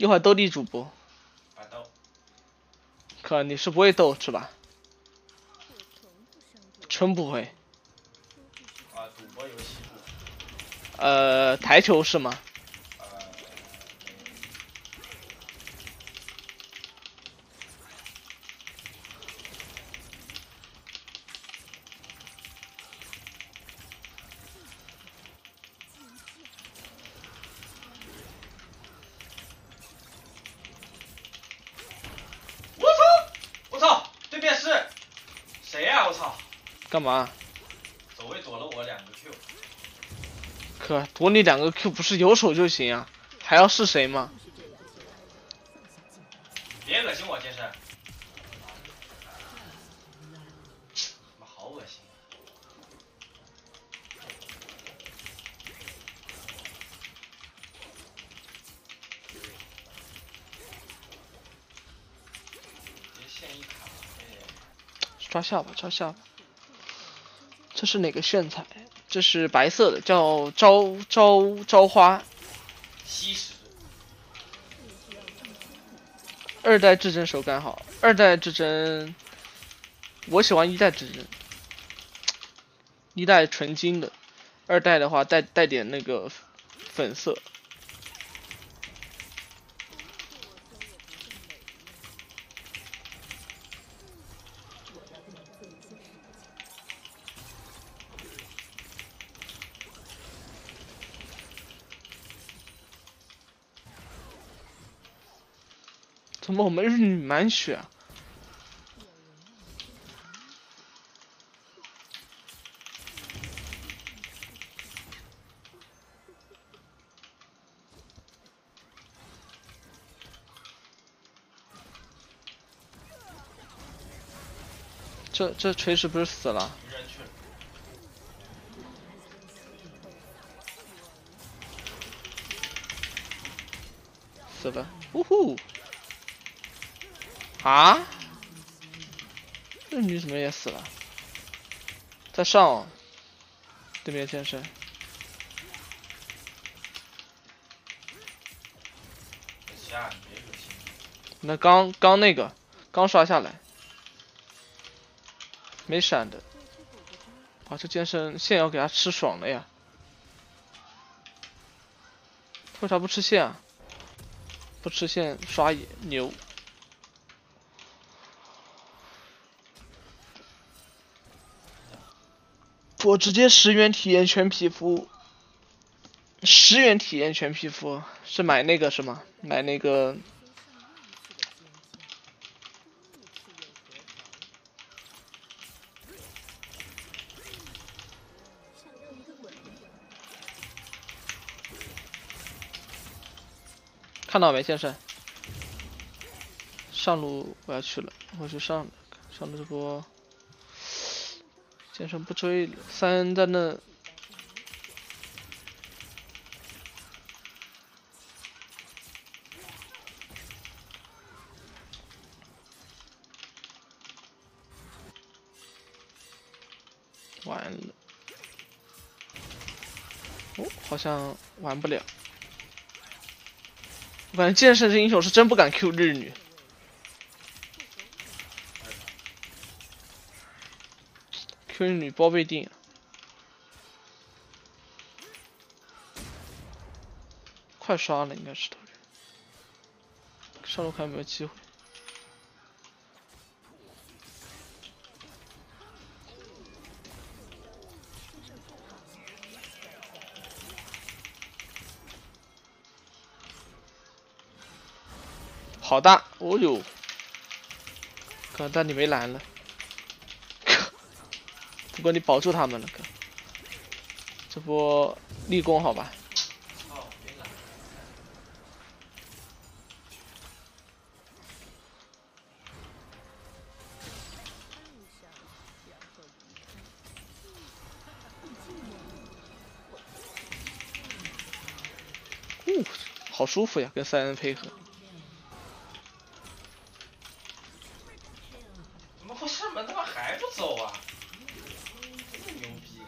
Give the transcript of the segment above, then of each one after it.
一会儿斗地主不？ 啊斗。 可你是不会斗是吧？纯不会。 啊，赌博游戏不。 台球是吗？ 我操！对面是谁呀？我操！ 干嘛？ 走位躲了我2个 Q。 可躲你2个 Q 不是有手就行啊？还要是谁吗？ 别恶心我，剑圣！妈好恶心！别线一卡， 抓下巴，抓下巴。这是哪个炫彩？这是白色的，叫朝花。 吸食。 2代至臻手感好，2代至臻，我喜欢1代至臻，1代纯金的，2代的话带点那个粉色。怎么我们日女满血啊？这锤石不是死了？ 愚人去了。 死了，呜呼！啊？这女怎么也死了？在上、哦，对面剑圣。 下你别恶心。 那刚那个刚刷下来，没闪的。哇，这剑圣线要给他吃爽了呀！为啥不吃线啊？不吃线刷野牛。我直接10元体验全皮肤，10元体验全皮肤是买那个是吗？买那个。看到没，先生？上路我要去了，我去上了这波。剑圣不追了，3在那。完了，哦，好像玩不了。我感觉剑圣这英雄是真不敢 Q 日女。Q 日女包被定。快刷了，应该是头人。上路看有没有机会。好大，哦呦！哥，但你没蓝了。不过你保住他们了，哥。这波立功好吧？好舒服呀，跟3N 配合。 怎么不是门他妈还不走啊？这么牛逼！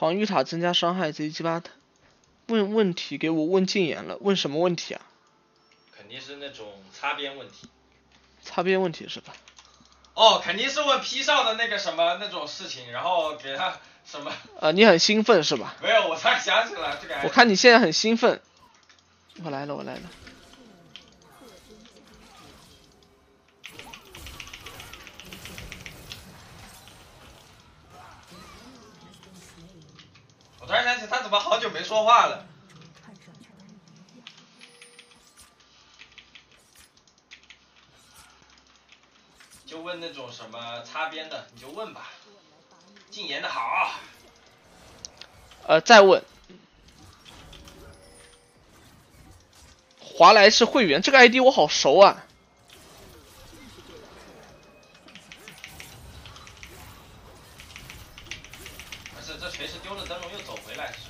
防御塔增加伤害，贼鸡巴的。问题给我问禁言了，问什么问题啊？ 肯定是那种擦边问题。 擦边问题是吧？ 哦，肯定是问 P 少的那个什么那种事情，然后给他什么？ 你很兴奋是吧？ 没有，我突然想起来这个。 我看你现在很兴奋。我来了。 我突然想起他怎么好久没说话了。就问那种什么擦边的，你就问吧。禁言的好。 再问。华莱士会员这个 ID 我好熟啊。 不是，这锤是丢了灯笼又走回来。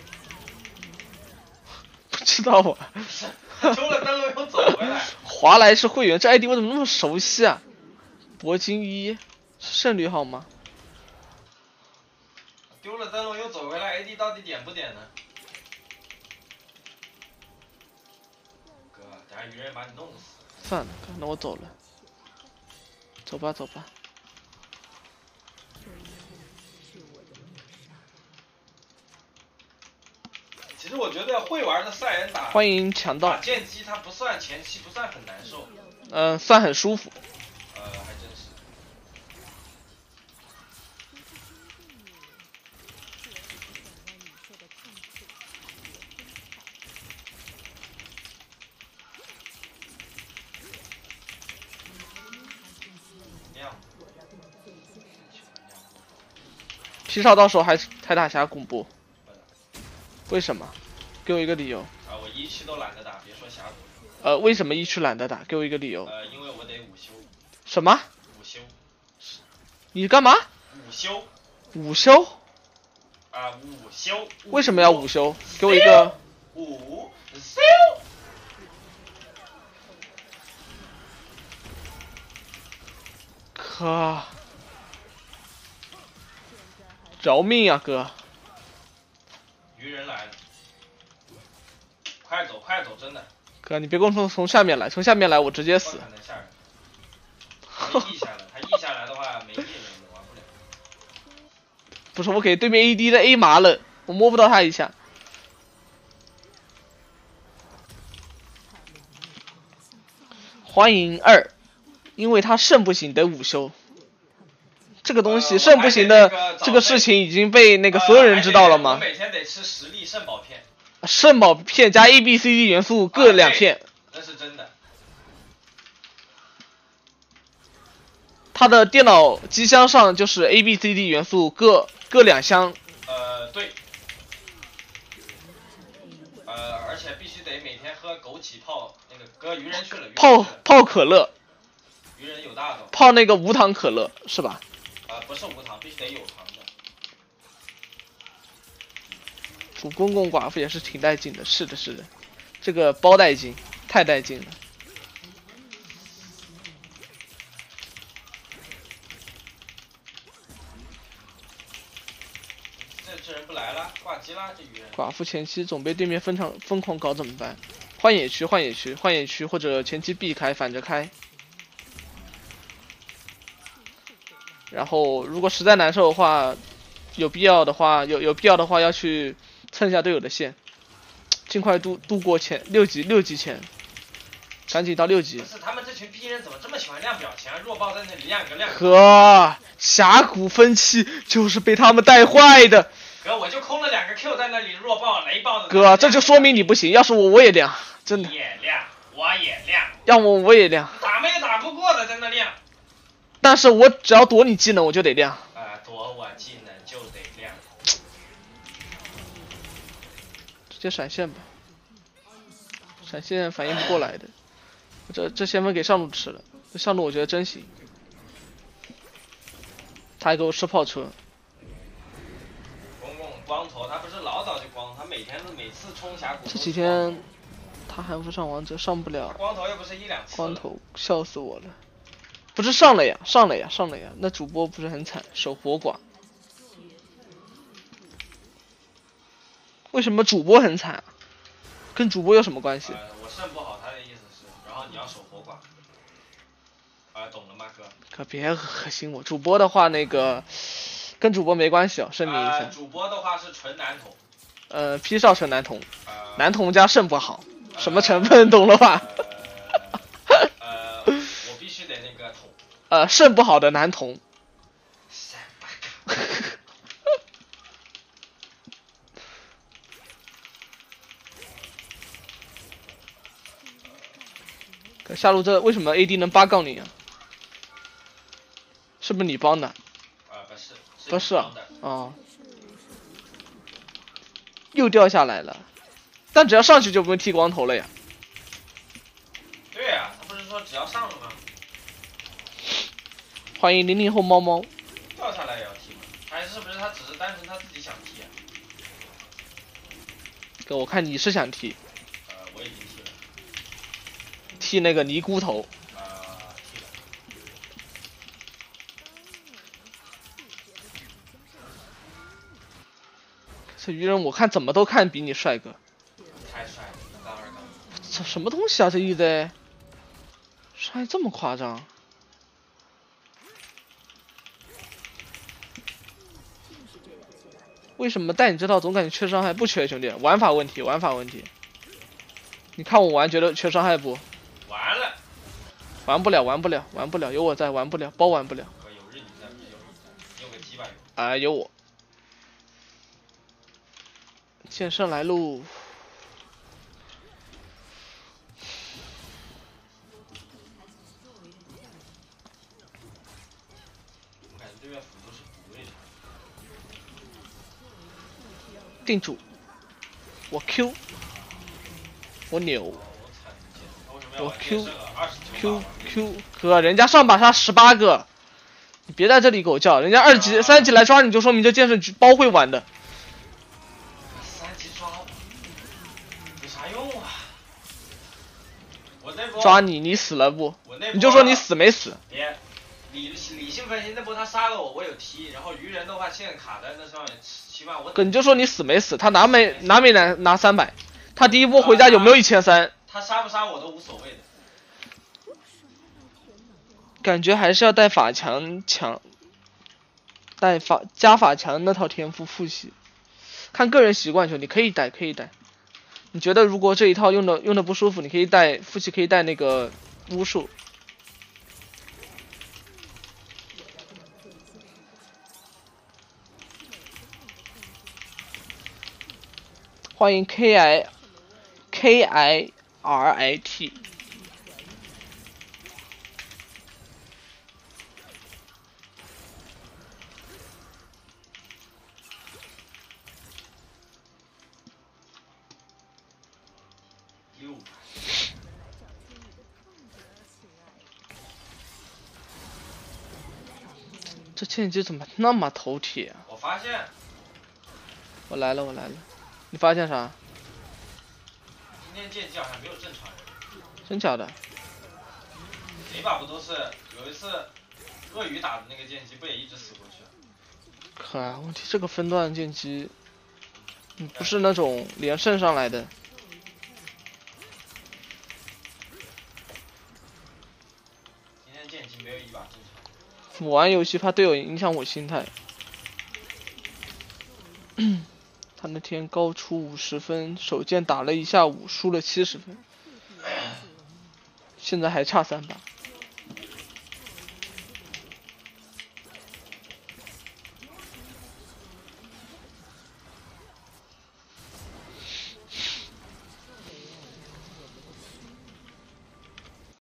不知道啊。 丢了灯笼又走回来。 华莱士会员这 ID 我怎么那么熟悉啊？铂金1是胜率号吗？ 丢了灯笼又走回来 ，AD 到底点不点呢？哥，等下鱼人把你弄死。 算了，那我走了。走吧。 其实我觉得会玩的赛人打， 欢迎强盗。 打剑姬他不算前期不算很难受。 算很舒服。 还真是。 P 少到时候还是泰大峡谷不？为什么？给我一个理由。 我1区都懒得打，别说峡谷。 为什么1区懒得打？给我一个理由。 因为我得午休。 什么？ 午休。 你干嘛？ 午休。 午休？ 午休。 为什么要午休？给我一个。 午休。 可。饶命啊哥！ 鱼人来了，快走，真的。 哥，你别跟我从下面来，从下面来我直接死。 不可能吓人。他 E 下来，他 E 下来的话没 E 人玩不了。 不是，我给对面 AD 的 A 麻了，我摸不到他一下。欢迎2，因为他肾不行得午休。这个东西肾不行的这个事情已经被那个所有人知道了吗？ 我每天得吃10粒肾宝片。 肾宝片加 ABCD 元素各2片。 那是真的。 他的电脑机箱上就是 ABCD 元素各2箱。 对。而且必须得每天喝枸杞泡那个哥鱼人去了。 泡可乐。 鱼人有大的。 泡那个无糖可乐是吧？ 不是无糖，必须得有糖的。 主公共寡妇也是挺带劲的，是的，这个包带劲，太带劲了。 这人不来了，挂机了，这鱼人。 寡妇前期总被对面疯狂搞怎么办？换野区，或者前期避开，反着开。然后，如果实在难受的话，有必要的话要去蹭一下队友的线，尽快度过6级前，赶紧到6级。 不是，他们这群逼人怎么这么喜欢亮表情啊？弱爆在那里亮个。 哥，峡谷分期就是被他们带坏的。 哥，我就空了2个 Q 在那里弱爆雷爆的。 哥，这就说明你不行，要是我也亮，真的。 你也亮，我也亮。 要么我也亮。 打没有打不过的在那亮。 但是我只要躲你技能，我就得亮。 躲我技能就得亮。 直接闪现吧，闪现反应不过来的。这先锋给上路吃了，这上路我觉得真行。他还给我吃炮车。 公公光头，他不是老早就光，他每次冲峡谷。 这几天他还不上王者，上不了。 光头又不是1、2次。 光头笑死我了。不是上了呀，那主播不是很惨，守活寡。 为什么主播很惨啊？跟主播有什么关系？ 我肾不好，他的意思是，然后你要守活寡。懂了吗，哥？ 可别恶心我。主播的话，那个跟主播没关系哦，声明一下。 主播的话是纯男同。 P 少纯男同，男同加肾不好，什么成分懂了吧？ 我必须得那个同。 肾不好的男同。可下路这为什么 AD 能8杠0啊？是不是你帮的？ 不是。 不是啊。哦。又掉下来了，但只要上去就不用剃光头了呀。 对呀，他不是说只要上了吗？ 欢迎00后猫猫。 掉下来也要剃吗？还是不是他只是单纯他自己想剃啊？ 哥，我看你是想剃。 我已经剃了。 剃那个尼姑头。 剃了。 这鱼人我看怎么都看比你帅哥。 太帅了，1杠2杠。 这什么东西啊？这鱼的，帅这么夸张？为什么带你这套总感觉缺伤害？不缺兄弟，玩法问题，玩法问题。你看我玩觉得缺伤害不？ 完了。 玩不了，玩不了，玩不了，有我在，玩不了，包玩不了。 有日你在，不是有你在，有个鸡巴有。 有我。剑圣来路。 我感觉对面辅助是补位的。 定主。我 Q。我扭。我 Q，哥，人家上把杀18个，你别在这里狗叫，人家2级、3级来抓你就说明这剑圣包会玩的。 3级抓我，有啥用啊？我那波抓你，你死了不？你就说你死没死？ 别，理性分析，那波他杀了我，我有踢，然后鱼人的话现在卡在那上面，起码我。哥， 你就说你死没死？他拿没拿300？他第一波回家有没有1300？ 他杀不杀我都无所谓的。 感觉还是要带法强，加法强那套天赋复习，看个人习惯，兄弟可以带。你觉得如果这一套用的不舒服，你可以带复习，可以带那个巫术。欢迎 KIRIT。这剑姬怎么那么头铁啊？ 我发现。 我来了。你发现啥？ 今天剑姬好像没有正常人。 真假的？ 每把不都是有一次鳄鱼打的那个剑姬不也一直死过去？ 可啊，问题这个分段剑姬，不是那种连胜上来的。 今天剑姬没有一把正常。 我玩游戏怕队友影响我心态。他那天高出50分，手剑打了一下午，输了70分，现在还差3把。